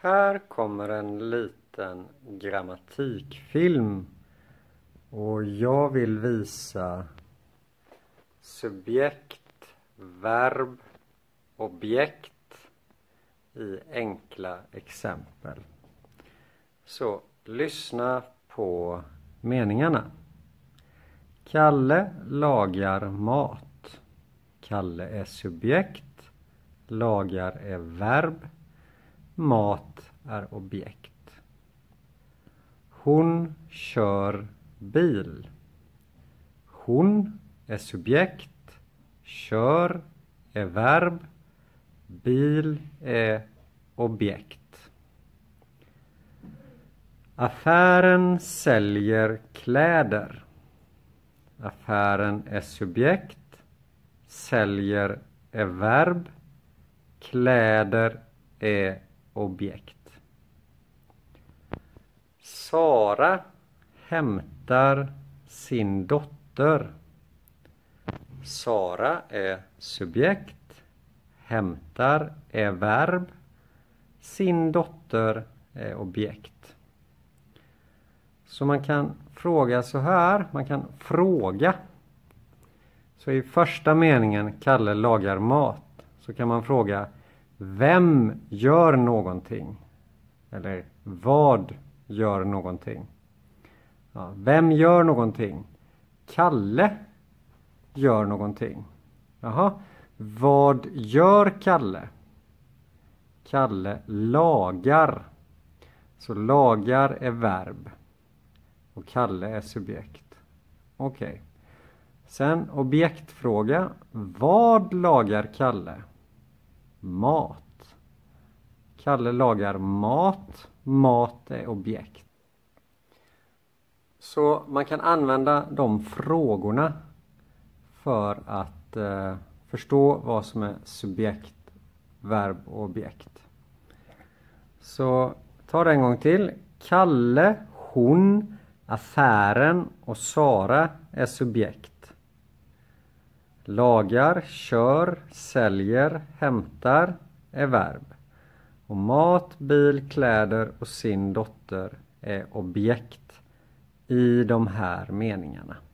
Här kommer en liten grammatikfilm och jag vill visa subjekt, verb, objekt i enkla exempel. Så lyssna på meningarna. Kalle lagar mat. Kalle är subjekt, lagar är verb, mat är objekt. Hon kör bil. Hon är subjekt, kör är verb, bil är objekt. Affären säljer kläder. Affären är subjekt, säljer är verb, kläder är objekt. Sara hämtar sin dotter. Sara är subjekt, hämtar är verb, sin dotter är objekt. Så man kan fråga så här, man kan fråga. Så i första meningen, Kalle lagar mat, så kan man fråga: vem gör någonting? Eller vad gör någonting? Ja, vem gör någonting? Kalle gör någonting. Jaha, vad gör Kalle? Kalle lagar. Så lagar är verb. Och Kalle är subjekt. Okej. Sen objektfråga. Vad lagar Kalle? Mat. Kalle lagar mat. Mat är objekt. Så man kan använda de frågorna för att förstå vad som är subjekt, verb och objekt. Så ta det en gång till. Kalle, hon, affären och Sara är subjekt. Lagar, kör, säljer, hämtar är verb. Och mat, bil, kläder och sin dotter är objekt i de här meningarna.